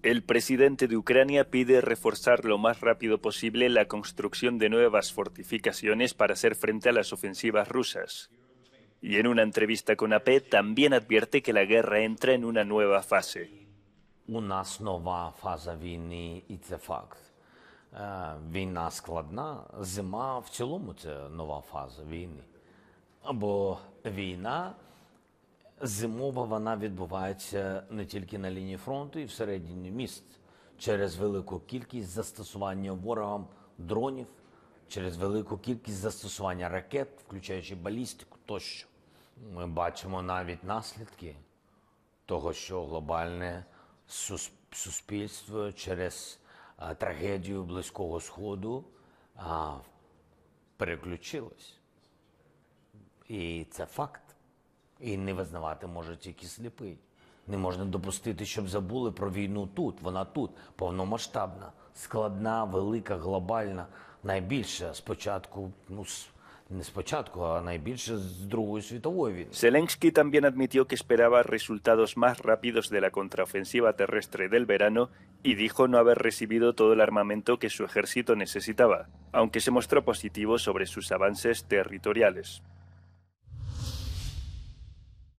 El presidente de Ucrania pide reforzar lo más rápido posible la construcción de nuevas fortificaciones para hacer frente a las ofensivas rusas. Y en una entrevista con AP también advierte que la guerra entra en una nueva fase. У нас нова фаза війни, і це факт. Війна складна, зима в цілому це нова фаза війни. Бо війна зимова, вона відбувається не тільки на лінії фронту і всередині міст, через велику кількість застосування ворогам дронів, через велику кількість застосування ракет, включаючи балістику тощо. Ми бачимо навіть наслідки того, що глобальне суспільство через трагедію Близького Сходу переключилось. І це факт. І не визнавати може тільки сліпий. Не можна допустити, щоб забули про війну тут. Вона тут, повномасштабна, складна, велика, глобальна, найбільша спочатку, не спочатку, а найбільше з Другої світової війни. Zelensky también admitió que esperaba resultados más rápidos de la contraofensiva terrestre del verano y dijo no haber recibido todo el armamento que su ejército necesitaba, aunque se mostró positivo sobre sus avances territoriales.